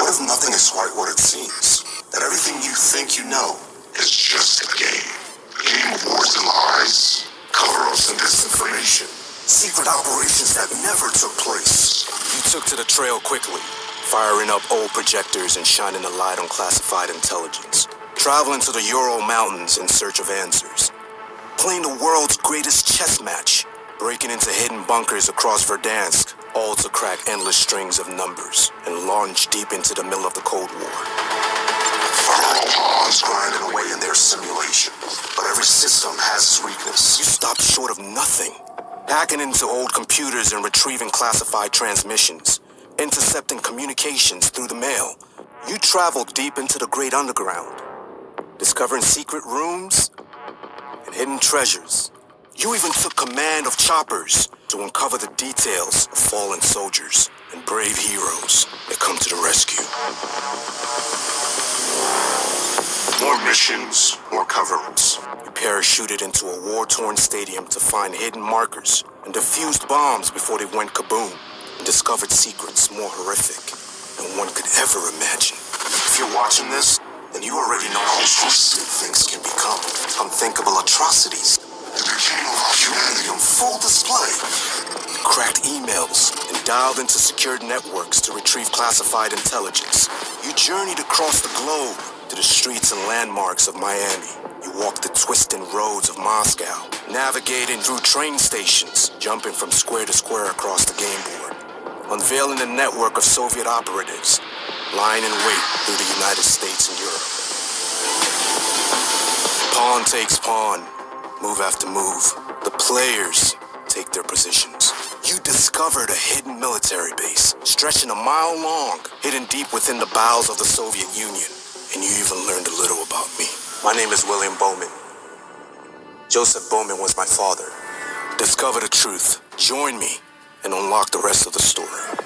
What if nothing is quite what it seems? That everything you think you know is just a game? A game of wars and lies, cover-ups and disinformation. Secret operations that never took place. You took to the trail quickly, firing up old projectors and shining a light on classified intelligence. Traveling to the Ural Mountains in search of answers. Playing the world's greatest chess match. Breaking into hidden bunkers across Verdansk, all to crack endless strings of numbers and launch deep into the middle of the Cold War. Federal pawns grinding away in their simulation, but every system has its weakness. You stopped short of nothing. Hacking into old computers and retrieving classified transmissions. Intercepting communications through the mail. You traveled deep into the great underground. Discovering secret rooms and hidden treasures. You even took command of choppers to uncover the details of fallen soldiers and brave heroes that come to the rescue. More missions, more cover-ups. You parachuted into a war-torn stadium to find hidden markers and defused bombs before they went kaboom, and discovered secrets more horrific than one could ever imagine. If you're watching this, then you already know how twisted things can become. Unthinkable atrocities. It became about humanity on full display. You cracked emails and dialed into secured networks to retrieve classified intelligence. You journeyed across the globe to the streets and landmarks of Miami. You walked the twisting roads of Moscow, navigating through train stations, jumping from square to square across the game board, unveiling a network of Soviet operatives, lying in wait through the United States and Europe. Pawn takes pawn. Move after move, the players take their positions. You discovered a hidden military base, stretching a mile long, hidden deep within the bowels of the Soviet Union. And you even learned a little about me. My name is William Bowman. Joseph Bowman was my father. Discover the truth, join me, and unlock the rest of the story.